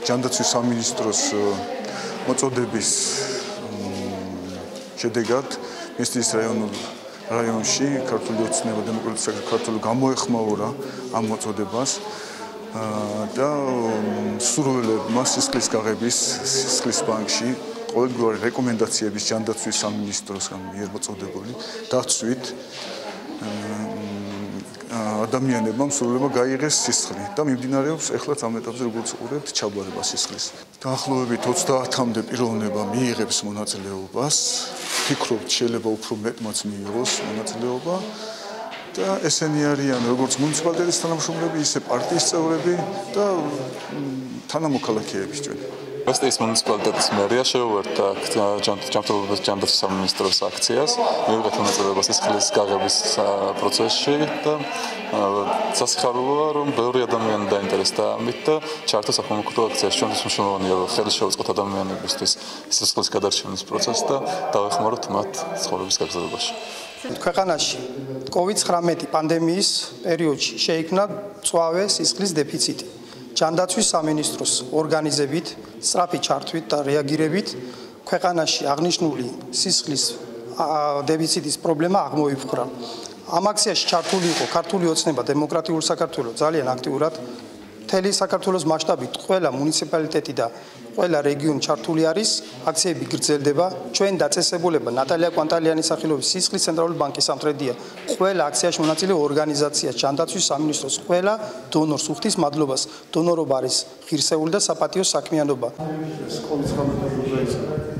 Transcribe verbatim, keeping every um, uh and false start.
ჯანდაცვის სამინისტროს მოწოდების შედეგად მესტიის რაიონულ რაიონში ქართული ოცნება დემოკრატიული საქართველოს გამოეხმაურა ამ მოწოდებას და სურვილებმა სისხლის გაღების სისხლის ბანკში ყოველგვარი რეკომენდაციების ჯანდაცვის სამინისტროსგან მიერ მოწოდებული დაცვით ადამიანებმა სრულდება გაიღეს სისხლი და მიმდინარეობს ეხლაც ამ ეტაპზე როგორც უყურებთ ჩაბარება სისხლის. დაახლოებით ოცდაათამდე პიროვნება მიიღებს მონაწილეობას, ფიქრობთ შეიძლება უფრო მეტმაც მიიღოს მონაწილეობა და ესენი არიან როგორც მუნიციპალიტეტის თანამშრომლები, ისე პარტიის წევრები და თანამოქალაქეები ჩვენ. Mestīs municipalitātes mērija შეუერთდა ჯანმრთელობის ჯანდაცვის სამინისტროს აქციას, მიიღეთ მონაწილეობა სისხლის გაღების პროცესში და სასიხარულოა, რომ ბევრი ადამიანი დაინტერესდა ამით და ჩაერთო საქველმოქმედო აქციაში. ჩვენთვის მნიშვნელოვანია, რომ ხელი შევუწყოთ ადამიანებისთვის სისხლის გადარჩენის პროცესს და დავეხმაროთ მათ ცხოვრების გაგრძელებაში. ქვეყანაში კოვიდ ცხრამეტი პანდემიის პერიოდში შეიქმნა მწვავე სისხლის დეფიციტი. ჯანდაცვის სამინისტროს ორგანიზებით, სწრაფი ჩართვით და რეაგირებით ქვეყანაში აღნიშნული სისხლის დეფიციტის პრობლემა აღმოიფხვრა. ამ აქციაში ჩართული იყო ქართული ოცნება დემოკრატიულ საქართველოს ძალიან აქტიურად. მთელი საქართველოს მასშტაბით ყველა მუნიციპალიტეტი და ყველა რეგიონი ჩართული არის. აქციები გრძელდება. ჩვენ დაწესებულება ნატალია კვანტალიანის სახელობის სისხლის ცენტრალური ბანკის სამტრედია. ყველა აქციაში მონაწილე ორგანიზაცია ჯანდაცვის სამინისტროს ყველა დონორს უხდის მადლობას. დონორობა არის ღირსეული და საპატიო საქმიანობა.